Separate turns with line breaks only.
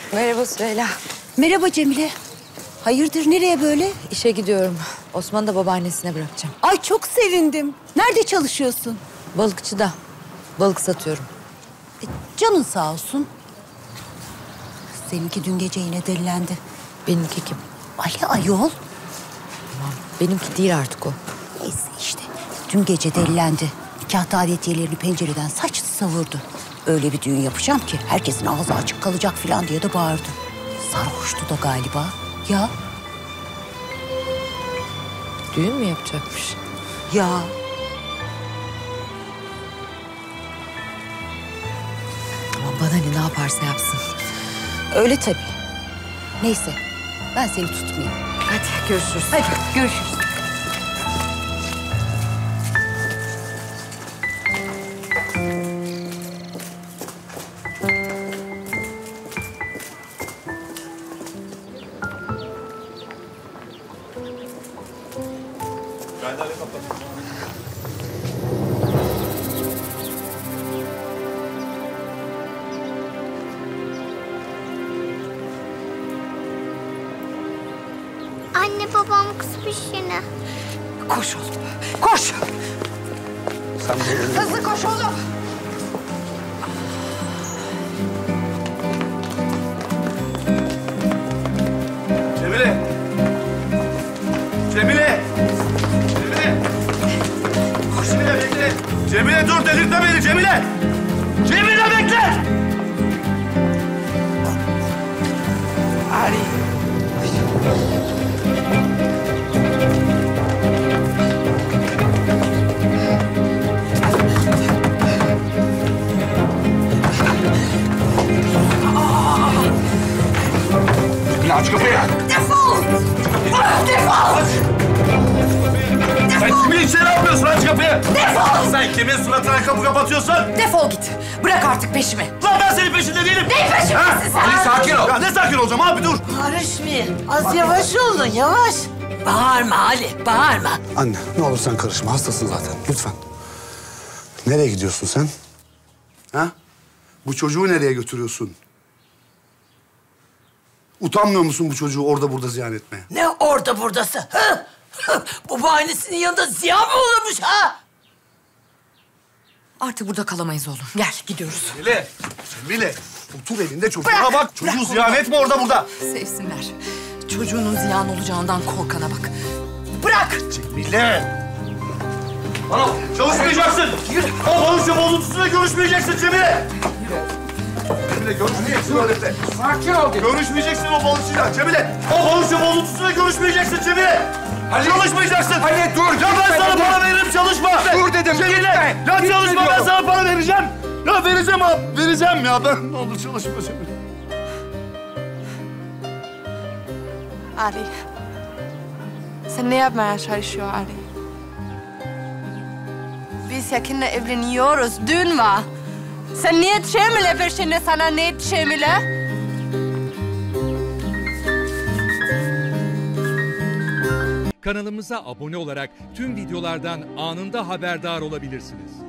Merhaba Süheyla.
Merhaba Cemile. Hayırdır, nereye böyle?
İşe gidiyorum. Osman'ı da babaannesine bırakacağım.
Ay çok sevindim. Nerede çalışıyorsun?
Balıkçıda. Balık satıyorum.
Canın sağ olsun. Seninki dün gece yine delilendi.
Benimki kim?
Ali ayol.
Aman, benimki değil artık o.
Neyse işte. Dün gece delilendi. Nikah davetiyelerini pencereden saçtı savurdu. Öyle bir düğün yapacağım ki herkesin ağzı açık kalacak falan diye de bağırdı. Sarhoştu da galiba. Ya.
Düğün mü yapacakmış?
Ya.
Aman bana ne yaparsa yapsın.
Öyle tabii. Neyse. Ben seni tutmayayım.
Hadi görüşürüz.
Hadi görüşürüz.
Anne babam kızmış yine.
Koş oğlum. Koş.
Sen böyle...
Hızlı koş oğlum.
Cemile! Cemile! Cemile! Koş Cemile bekle! Cemile dur delirtme beni Cemile! Cemile bekle! Ali! Cemile aç kapıyı!
Defol! Defol!
Sen kimin içeri yapıyorsun? Aç kapıyı!
Defol!
Sen kimin suratına kapı kapatıyorsun?
Defol git. Bırak artık peşimi.
Lan ben senin peşinde değilim!
Neyin peşindesin sen?
Ali sakin ol! Ya ne sakin olacağım abi dur!
Karışmayın. Az yavaş olun, yavaş. Bağırma Ali, bağırma.
Anne ne olur sen karışma. Hastasın zaten. Lütfen. Nereye gidiyorsun sen? Ha? Bu çocuğu nereye götürüyorsun? Utanmıyor musun bu çocuğu orada burada ziyan etmeye?
Ne orada buradası? Ha? Bu bahanesinin yanında ziyan mı olurmuş ha?
Artık burada kalamayız oğlum. Gel gidiyoruz.
Cemile! Cemile! Otur elinde çocuğuna bak. Çocuğu ziyan etme orada burada.
Sevsinler. Çocuğunun ziyan olacağından korkana bak. Bırak!
Cemile! Bana bak, çalışmayacaksın. Yürü. O balıkçı bozuntusuyla görüşmeyeceksin Cemile. Cemile görüşmeyeceksin öğretmen.
Sakin ol.
Görüşmeyeceksin o balıkçıyla Cemile. O balıkçı bozuntusuyla görüşmeyeceksin Cemile. Çalışmayacaksın.
Ali dur.
Ya ben sana para veririm çalışma.
Dur dedim.
Cemile.
Gitme.
Ya
Gitme
çalışma ben
diyorum.
sana para vereceğim. Ya vereceğim abi. Vereceğim ya ben. Ne olur çalışma Cemile.
Ali. Sen ne yapmaya çalışıyorsun Ali? Biz yakında evleniyoruz. Düğün var. Sen niye Cemile peşinde sana ne Cemile?
Kanalımıza abone olarak tüm videolardan anında haberdar olabilirsiniz.